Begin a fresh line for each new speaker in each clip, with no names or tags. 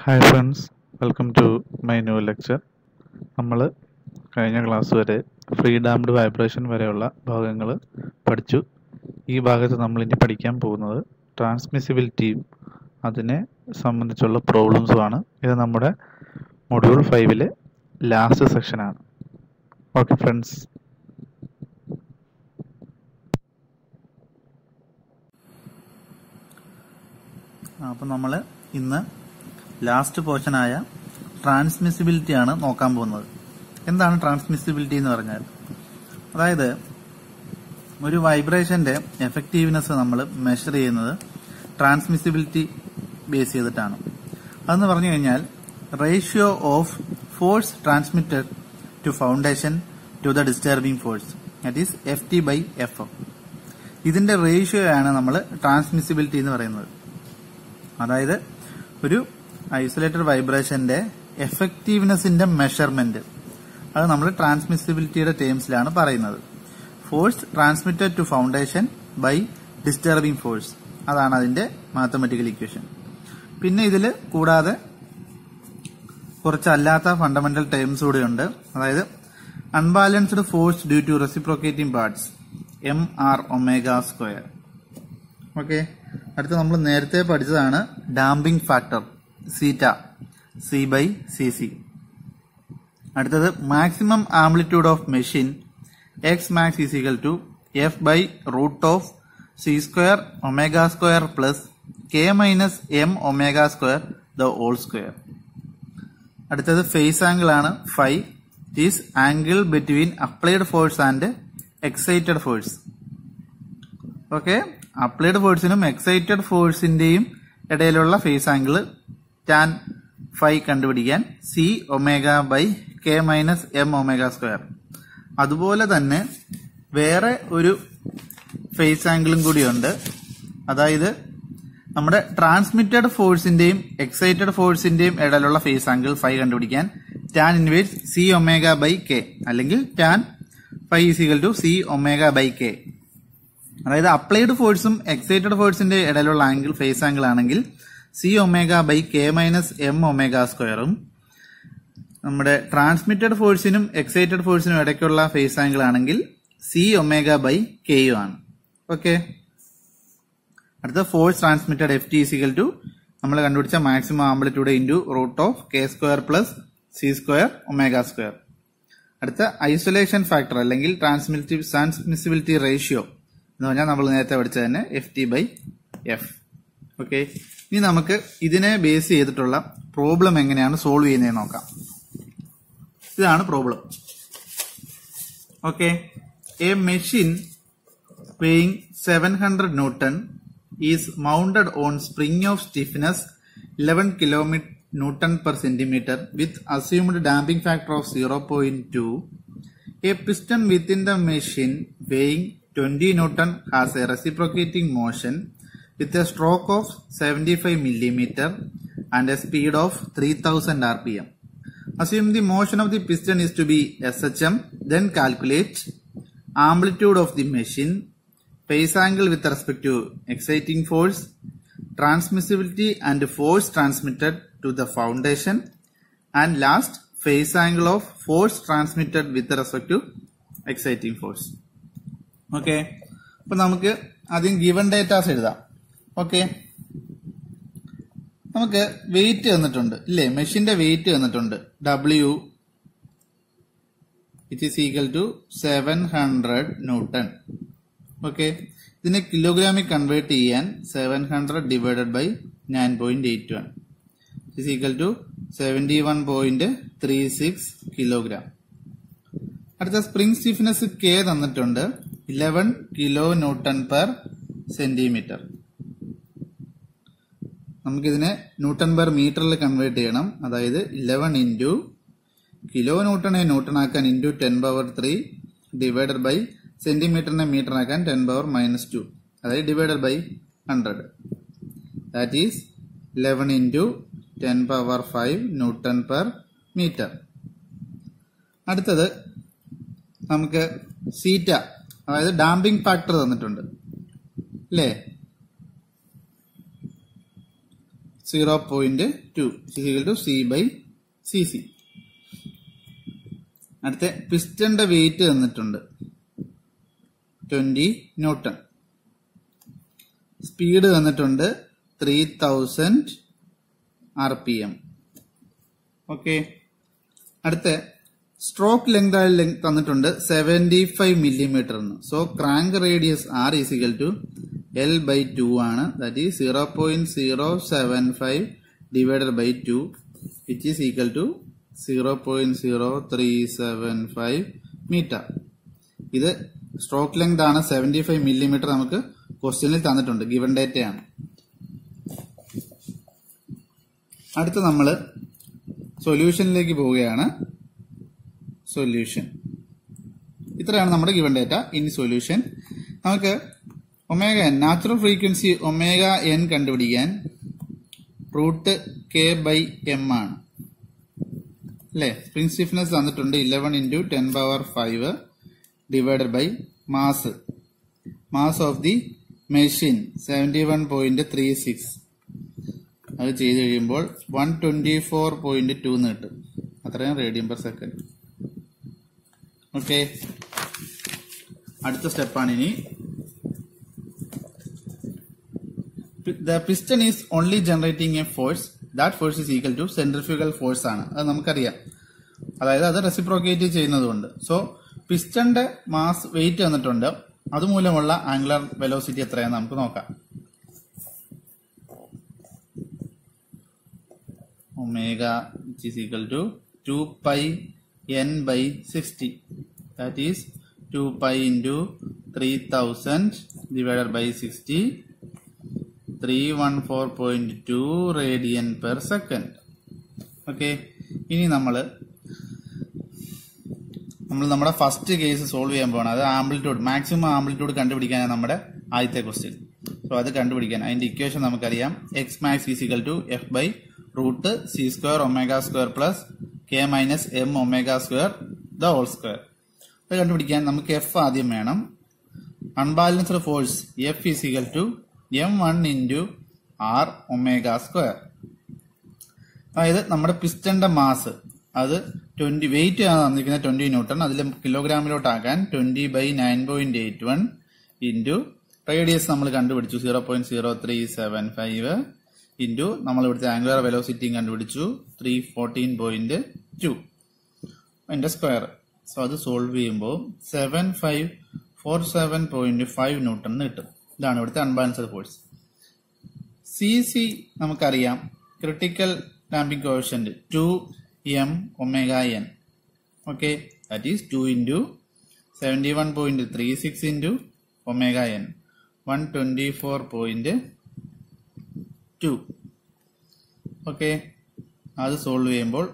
Hi friends, welcome to my new lecture. നമ്മൾ കഴിഞ്ഞ class വരെ ഫ്രീ ഡാംഡ് വൈബ്രേഷൻ വരെയുള്ള ഭാഗങ്ങൾ പഠിച്ചു. ഈ ഭാഗത്ത് നമ്മൾ ഇനി പഠിക്കാൻ പോകുന്നത് ട്രാൻസ്മിസിബിലിറ്റിയും അതിനെ സംബന്ധിച്ചുള്ള പ്രോബ്ലംസുമാണ്. ഇത് നമ്മുടെ മൊഡ്യൂൾ 5-ലെ ലാസ്റ്റ് സെക്ഷനാണ്. ഓക്കെ ഫ്രണ്ട്സ്,
അപ്പം നമ്മൾ ഇന്ന് ലാസ്റ്റ് പോർഷനായ ട്രാൻസ്മിസിബിലിറ്റി ആണ് നോക്കാൻ പോകുന്നത്. എന്താണ് ട്രാൻസ്മിസിബിലിറ്റി എന്ന് പറഞ്ഞാൽ? അതായത് ഒരു വൈബ്രേഷന്റെ എഫക്റ്റീവ്നെസ് നമ്മൾ മെഷർ ചെയ്യുന്നത് ട്രാൻസ്മിസിബിലിറ്റി ബേസ് ചെയ്തിട്ടാണ്. അതെന്ന് പറഞ്ഞു കഴിഞ്ഞാൽ ratio of force transmitted to foundation to the disturbing force, that is FT/F. ഇതിന്റെ റേഷ്യോ ആണ് നമ്മൾ ട്രാൻസ്മിസിബിലിറ്റി എന്ന് പറയുന്നത്. അതായത് ഒരു ഐസൊലേറ്റഡ് വൈബ്രേഷന്റെ എഫക്റ്റീവ്നെസിന്റെ മെഷർമെന്റ്, അത് നമ്മൾ ട്രാൻസ്മിസിബിലിറ്റിയുടെ ടേംസിലാണ് പറയുന്നത്. Force transmitted to foundation by disturbing force, അതാണ് അതിന്റെ മാത്തമാറ്റിക്കൽ ഇക്വേഷൻ. പിന്നെ ഇതിൽ കൂടാതെ കുറച്ച് അല്ലാത്ത ഫണ്ടമെന്റൽ ടേംസ് കൂടെ ഉണ്ട്. അതായത് unbalanced force due to reciprocating parts, mR⍵². Okay, അടുത്ത നമ്മൾ നേരത്തെ പഠിച്ചതാണ് ഡാമ്പിംഗ് ഫാക്ടർ സീറ്റ, C/Cc. അടുത്തത് maximum amplitude of machine, Xmax = F/√C²⍵² plus K - M⍵², the whole square. അടുത്തത് ഫേസ് ആംഗിൾ ആണ് Φ. It is angle between applied force and excited force. Okay, applied ഫോഴ്സിനും excited ഫോഴ്സിന്റെയും ഇടയിലുള്ള ഫേസ് ആംഗിൾ ടാൻ ഫൈ കണ്ടുപിടിക്കാൻ C⍵/K - M⍵². അതുപോലെ തന്നെ വേറെ ഒരു ഫേസ് ആംഗിളും കൂടിയുണ്ട്. അതായത് നമ്മുടെ ട്രാൻസ്മിറ്റഡ് ഫോഴ്സിന്റെയും എക്സൈറ്റഡ് ഫോഴ്സിന്റെയും ഇടയിലുള്ള ഫേസ് ആംഗിൾ ഫൈ കണ്ടുപിടിക്കാൻ ടാൻ ഇൻവേഴ്സ് C⍵/K അല്ലെങ്കിൽ ടാൻ ഫൈ = C⍵/K. അതായത് അപ്ലൈഡ് ഫോഴ്സും എക്സൈറ്റഡ് ഫോഴ്സിന്റെ ഇടയിലുള്ള ആംഗിൾ ഫേസ് ആംഗിൾ ആണെങ്കിൽ C⍵/K - M⍵²ഉം നമ്മുടെ ട്രാൻസ്മിറ്റഡ് ഫോഴ്സിനും എക്സൈറ്റഡ് ഫോഴ്സിനും ഇടയ്ക്കുള്ള ഫേസ് ആംഗിൾ ആണെങ്കിൽ C⍵/K ആണ്. ഓക്കെ, അടുത്ത ഫോഴ്സ് ട്രാൻസ്മിറ്റഡ് FT = നമ്മൾ കണ്ടുപിടിച്ച maximum amplitude into √K² plus C²⍵². അടുത്ത ഐസൊലേഷൻ ഫാക്ടർ അല്ലെങ്കിൽ ട്രാൻസ്മിസിബിലിറ്റി റേഷ്യോ എന്ന് പറഞ്ഞാൽ നമ്മൾ നേരത്തെ പഠിച്ച തന്നെ FT/F. ഓക്കെ, ഇനി നമുക്ക് ഇതിനെ ബേസ് ചെയ്തിട്ടുള്ള പ്രോബ്ലം എങ്ങനെയാണ് സോൾവ് ചെയ്യുന്നത് നോക്കാം. ഇതാണ് problem. Okay, a machine weighing 700 Newton is mounted on spring of stiffness 11 kN/cm with assumed damping factor of 0.2. A piston within the machine weighing 20 Newton has a reciprocating motion with a stroke of 75 mm and a speed of 3000 rpm. Assume the motion of the piston is to be SHM, then calculate amplitude of the machine, phase angle with respect to exciting force, transmissibility and force transmitted to the foundation, and last phase angle of force transmitted with respect to exciting force. Okay, അപ്പൊ നമുക്ക് ആദ്യം given datas എഴുതാം. Okay, നമുക്ക് weight തന്നിട്ടുണ്ട് ഇല്ലേ, മെഷീന്റെ wait തന്നിട്ടുണ്ട്. W = 700 Newton. Okay, ഇതിനെ കിലോഗ്രാമിൽ കൺവേർട്ട് ചെയ്യാൻ 700 / 9.81 = 71.36 കിലോഗ്രാം. അടുത്ത സ്പ്രിംഗ് സ്റ്റിഫ്നെസ് K തന്നിട്ടുണ്ട് 11 kN/cm. നമുക്കിതിനെ ന്യൂട്ടൺ/മീറ്ററിൽ കൺവേർട്ട് ചെയ്യണം. അതായത് 11 ഇൻറ്റു കിലോന്യൂട്ടനെ ന്യൂട്ടൺ ആക്കാൻ ഇൻറ്റു 10⁻³ ഡിവൈഡഡ് ബൈ സെന്റിമീറ്ററിനെ മീറ്റർ ആക്കാൻ 10⁻⁻², അതായത് divided by 100. That is 11 into 10⁵ Newton/meter. അടുത്തത് നമുക്ക് സീറ്റ, അതായത് ഡാമ്പിംഗ് ഫാക്ടർ തന്നിട്ടുണ്ട് അല്ലേ. 0.2 equal to C by CC. അടുത്ത പിസ്റ്റന്റെ വെയിറ്റ് തന്നിട്ടുണ്ട് 20 ന്യൂട്ടൺ. സ്പീഡ് തന്നിട്ടുണ്ട് 3000 RPM. ഓക്കെ. അടുത്ത സ്ട്രോക്ക് ലെങ്ത് തന്നിട്ടുണ്ട് 75 മില്ലിമീറ്റർ എന്ന്. So crank radius R is equal to L by 2 ആണ്. That is 0.075 divided by 2 which is equal to 0.0375 metre. ഇത് stroke length ആണ് 75 millimetre. നമുക്ക് ക്വസ്റ്റ്യനിൽ തന്നിട്ടുണ്ട്, ഗിവൺ ഡേറ്റയാണ്. അടുത്ത നമ്മൾ സൊല്യൂഷനിലേക്ക് പോവുകയാണ്. സൊല്യൂഷൻ ഇത്രയാണ് നമ്മുടെ ഗിവൺ ഡേറ്റ. ഇനി സൊല്യൂഷൻ നമുക്ക് omega N, natural frequency omega N കണ്ടുപിടിക്കാൻ √k/m ആണ് അല്ലെ. സ്പ്രിംഗ് സ്റ്റിഫ്നെസ് തന്നിട്ടുണ്ട് 11 × 10⁵ divided by mass of the machine 71.36. അത് ചെയ്ത് കഴിയുമ്പോൾ 124.2 എന്ന് കിട്ടും. അത്രയും റേഡിയൻ പെർ സെക്കൻഡ്. ഓക്കെ. അടുത്ത സ്റ്റെപ്പാണ് ഇനി. The piston is only generating a force. That force is equal to centrifugal force ആണ്. അത് നമുക്കറിയാം. അതായത് അത് റെസിപ്രോക്കേറ്റ് ചെയ്യുന്നതുകൊണ്ട്. സോ പിസ്റ്റന്റെ മാസ് വെയിറ്റ് തന്നിട്ടുണ്ട്. അതുമൂലമുള്ള ആംഗുലർ വെലോസിറ്റി എത്രയാണെന്ന് നമുക്ക് നോക്കാം. Omega is equal to 2πn/60. That is 2π × 3000 divided by 60. 314.2 radian per second. Okay. ഇനി നമ്മൾ നമ്മുടെ ഫസ്റ്റ് കേസ് സോൾവ് ചെയ്യാൻ പോകണം. അത് ആംപ്ലിറ്റ്യൂഡ്, മാക്സിമം ആംപ്ലിറ്റ്യൂഡ് കണ്ടുപിടിക്കാനാണ് നമ്മുടെ ആദ്യത്തെ ക്വസ്റ്റ്യൻ. സോ അത് കണ്ടുപിടിക്കാൻ അതിന്റെ ഇക്വേഷൻ നമുക്കറിയാം. X max is equal to F/√C² ω² plus K - M ω² the whole square. അത് കണ്ടുപിടിക്കാൻ നമുക്ക് എഫ് ആദ്യം വേണം. Unbalanced force F is equal to M1 × R ω². അതായത് നമ്മുടെ പിസ്റ്റന്റെ മാസ് അത് 20, വെയിറ്റ് ആണ് തന്നിരിക്കുന്നത് 20 ന്യൂട്ടൺ. അതിൽ കിലോഗ്രാമിലോട്ടാക്കാൻ 20/9.81 ഇൻറ്റു റേഡിയസ് നമ്മൾ കണ്ടുപിടിച്ചു 0.0375 ഇൻറ്റു നമ്മൾ ഇവിടുത്തെ ആംഗുലർ വെലോസിറ്റിയും കണ്ടുപിടിച്ചു 314.2 അതിന്റെ സ്ക്വയർ. സോ അത് സോൾവ് ചെയ്യുമ്പോൾ 7547.5 ന്യൂട്ടൺ കിട്ടും. ഇതാണ് ഇവിടുത്തെ അൺബാലൻസ്ഡ് ഫോഴ്സ്. CC നമുക്കറിയാം, critical damping coefficient 2m ωn. Okay. That is 2 × 71.36 × ωn 124.2. Okay. അത് സോൾവ് ചെയ്യുമ്പോൾ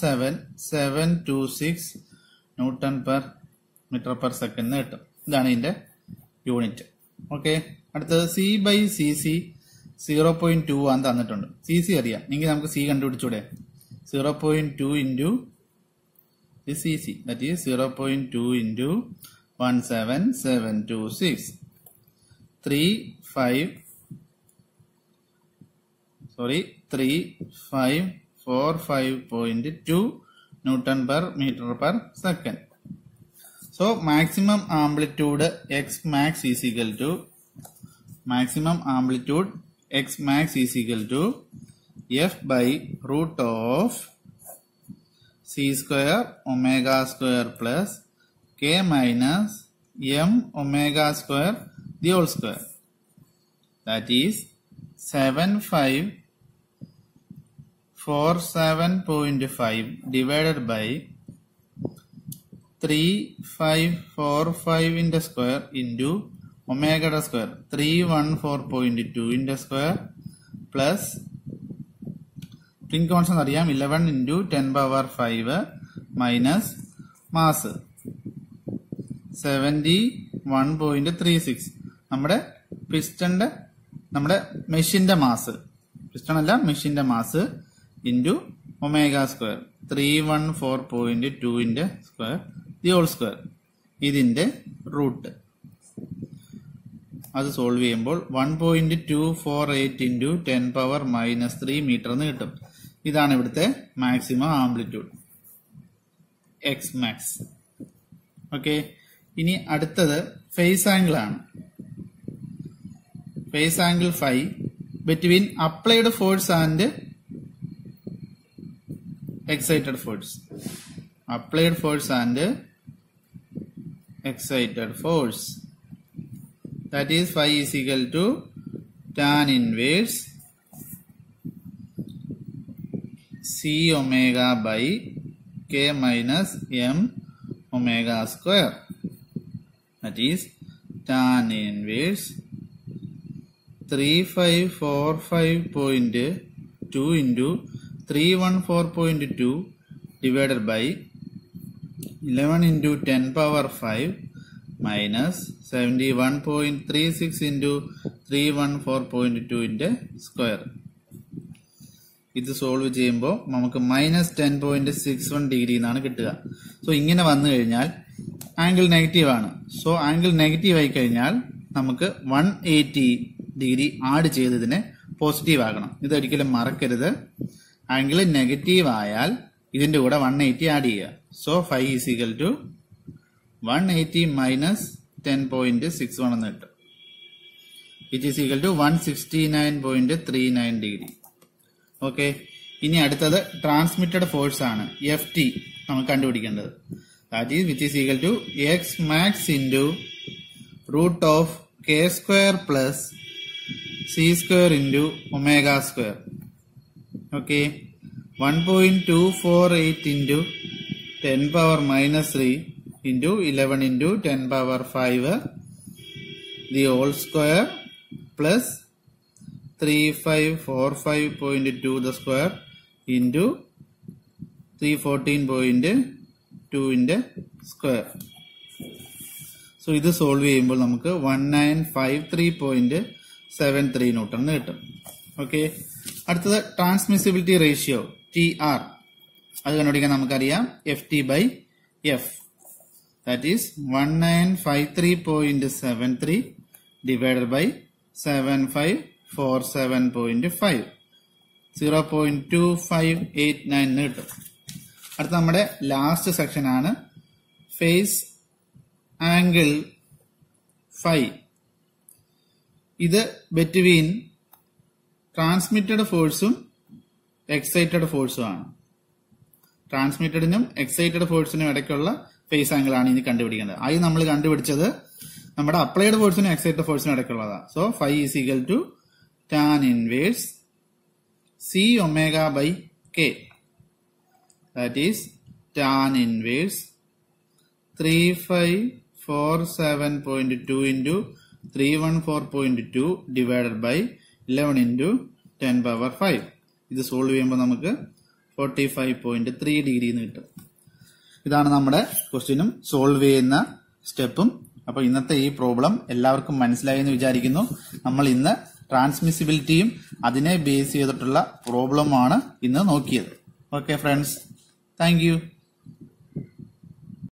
17726 newton per metre per second കിട്ടും. ഇതാണ് ഇതിന്റെ യൂണിറ്റ്. ഓക്കെ. അടുത്തത് C/CC 0.2 ആണ് തന്നിട്ടുണ്ട്. CC അറിയാം എങ്കിൽ നമുക്ക് C കണ്ടുപിടിച്ചൂടെ. 0.2 × CC that is 0.2 × 17726 3545.2 Newton per meter per second. So maximum amplitude X max is equal to F/√of C square omega square plus K minus M omega square the whole square. That is 7547.5 divided by 3545 into square into omega square 314.2 into square plus spring constant അറിയാം 11 into 10⁵ minus mass 71.36 നമ്മുടെ പിസ്റ്റന്റെ മെഷീന്റെ mass, piston അല്ല മെഷീന്റെ mass into omega square 314.2 ന്റെ square the whole square ഇതിന്റെ റൂട്ട്. അത് solve ചെയ്യുമ്പോൾ 1.248 ഇൻറ്റു 10⁻³ മീറ്റർ എന്ന് കിട്ടും. ഇതാണ് ഇവിടുത്തെ maximum amplitude X max. Okay, ഇനി അടുത്തത് ഫേസ് ആംഗിൾ ആണ്. Phase angle φ between applied force and excited force. Applied force and excited force, that is phi is equal to tan inverse c omega by k minus m omega square, that is tan inverse 3545.2 into 314.2 divided by 11 into 10⁵ minus 71.36 into 314.2 ന്റെ square. ഇത് solve ചെയ്യുമ്പോൾ നമുക്ക് -10.61 degree എന്നാണ് കിട്ടുക. So ഇങ്ങനെ വന്നു കഴിഞ്ഞാൽ angle negative ആണ്. സോ ആംഗിൾ നെഗറ്റീവ് ആയി കഴിഞ്ഞാൽ നമുക്ക് 180 ഡിഗ്രി ആഡ് ചെയ്തതിനെ പോസിറ്റീവ് ആക്കണം. ഇതൊരിക്കലും മറക്കരുത്. ആംഗിൾ നെഗറ്റീവ് ആയാൽ ഇതിന്റെ കൂടെ 180 ആഡ് ചെയ്യുക. So φ is equal to 180 minus 10.61 എന്ന് കിട്ടും. It is equal to 169.39 degree. Okay, ഇനി അടുത്തത് ട്രാൻസ്മിറ്റഡ് ഫോഴ്സ് ആണ്. FT നമുക്ക് കണ്ടുപിടിക്കേണ്ടത്. That is which is equal to x max into root of k square plus c square into omega square. Okay, 1.248 into 10⁻³ into 11 into 10⁵ the whole square plus 3545.2 the square into 314.2 ന്റെ square. So ഇത് solve ചെയ്യുമ്പോൾ നമുക്ക് 1953.73 newton എന്ന് കിട്ടും. Okay, അടുത്തത് transmissibility ratio TR. അത് കണ്ടുപിടിക്കാൻ നമുക്കറിയാം FT/F. That is 1953.73 divided by 7547.5, 0.2589 എന്ന് കിട്ടും. അടുത്ത നമ്മുടെ ലാസ്റ്റ് സെക്ഷൻ ആണ് ഫേസ് ആംഗിൾ φ. ഇത് ബിറ്റ്വീൻ ട്രാൻസ്മിറ്റഡ് ഫോഴ്സും എക്സൈറ്റഡ് ഫോഴ്സും ആണ്. ട്രാൻസ്മിറ്റഡിനും എക്സൈറ്റഡ് ഫോഴ്സിനും ഇടയ്ക്കുള്ള ഫേസ് ആംഗിൾ ആണ് ഇനി കണ്ടുപിടിക്കേണ്ടത്. അത് നമ്മൾ കണ്ടുപിടിച്ചത് നമ്മുടെ അപ്ലൈഡ് ഫോഴ്സിനും എക്സൈറ്റഡ് ഫോഴ്സിനും ഇടയ്ക്കുള്ളതാണ്. So φ is equal to tan inverse c omega by k, that is tan inverse 3547.2 into 314.2 divided by 11 into 10⁵. ഇത് സോൾവ് ചെയ്യുമ്പോൾ നമുക്ക് 45.3 ഡിഗ്രി എന്ന് കിട്ടും. ഇതാണ് നമ്മുടെ ക്വസ്റ്റ്യനും സോൾവ് ചെയ്യുന്ന സ്റ്റെപ്പും. അപ്പൊ ഇന്നത്തെ ഈ പ്രോബ്ലം എല്ലാവർക്കും മനസ്സിലായി എന്ന് വിചാരിക്കുന്നു. നമ്മൾ ഇന്ന് ട്രാൻസ്മിസിബിലിറ്റിയും അതിനെ ബേസ് ചെയ്തിട്ടുള്ള പ്രോബ്ലമാണ് ഇന്ന് നോക്കിയത്. Okay friends, thank U.